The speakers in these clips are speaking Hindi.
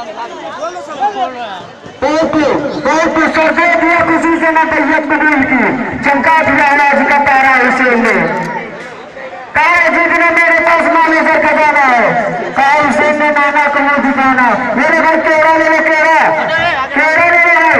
किसी से न तैयब कबूल की, चमका दिया अनाज का तारा हुसैन ने। कहा जितने मेरे पास माने से खजाना है, कहा हुसैन ने नाना को मुंह दिखाना। मेरे भाई केरा ले लो, केरा केरा ले लो भाई।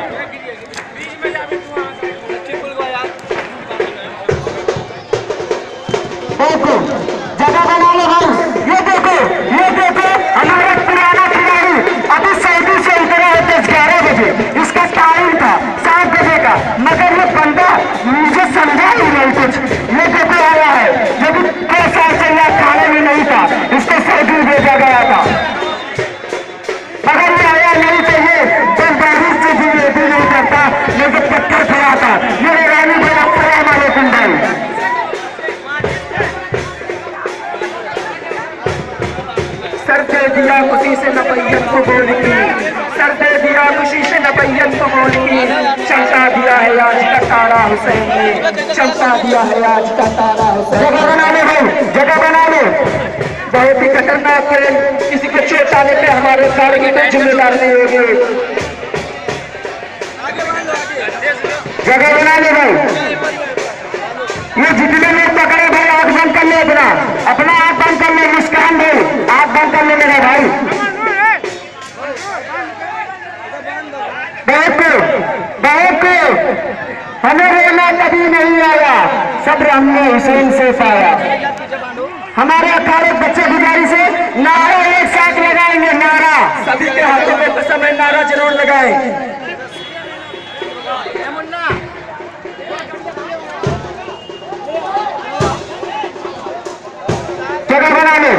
देखो जगह बना लो भाई। ये देखो हमारा पुराना खिलाड़ी अभी सऊदी से उतरा है 10-11 बजे। इसका टाइम था 7 बजे का, मगर ये बंदा मुझे समझा ही नहीं कुछ। ये देखो आया है, जब कैसा चला खाने में नहीं था, इसको सऊदी भेजा गया था, मगर ये आया नहीं चाहिए। बंदारी से भी ये भी नहीं करता, लेकिन पत्थर खड़ा था। मेरे रानी भाई अस्सलाम वालेकुम भाई। सर दे दिया खुशी से नबैयत को बोल की, सर दे दिया खुशी से नबैयत को बोल की। चमका दिया है आज का तारा हुसैन ने, चमका दिया है आज का तारा हुसैन। जगह बना लो भाई, जगह बना लो। बहुत ही खतरनाक खेल, किसी को चोट आने पे हमारे सारे की कोई जिम्मेदार नहीं होगी। जगह बना लो भाई। ये जितने लोग पकड़े भाई आँख बंद कर ले, अपना आँख बंद कर ले। मुस्कान भाई आँख बंद कर ले मेरे भाई। बहुत हमें रोना कभी नहीं आया, सब्र हमने हुसैन से पाया। हमारे अखाड़े बच्चे गुजारी से नारा एक साथ लगाएंगे, नारा सभी के हाथों में कसम है, नारा जरूर लगाएं। जगह बना लो।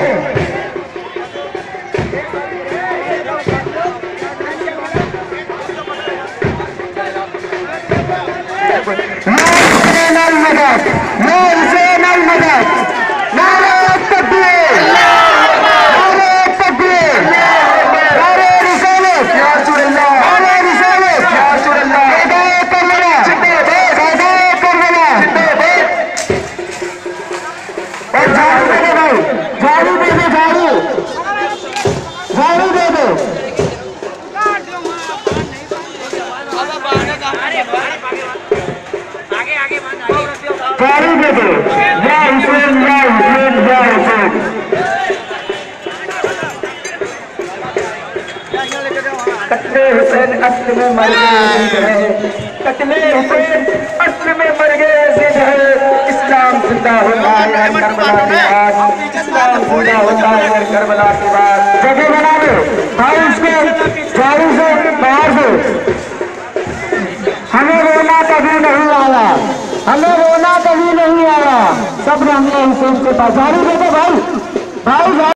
गाड़ी दे दो, या हुसैन या हुसैन या हुसैन। कत्ले हुसैन अस्ल में मर गए जिद है, कत्ले हुसैन अस्ल में मर गए जिद है। इस्लाम जिंदा होता है करबला के बाद, इस्लाम जिंदा होता है करबला के बाद। जगह बना लो भाई, उसको झाड़ू से बाहर दो। हमें रोना कभी नहीं आया, हमें रोना कभी नहीं आया, सब हमने हुसैन के पास। झाड़ू दे दो भाई, भाई।